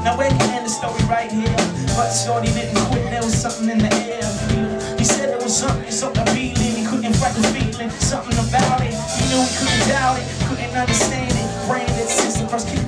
Now we can end the story right here, but shorty didn't quit, there was something in the air. He said there was something appealing, he couldn't fight the feeling, something about it. He knew he couldn't doubt it, couldn't understand it. Branded since the first kick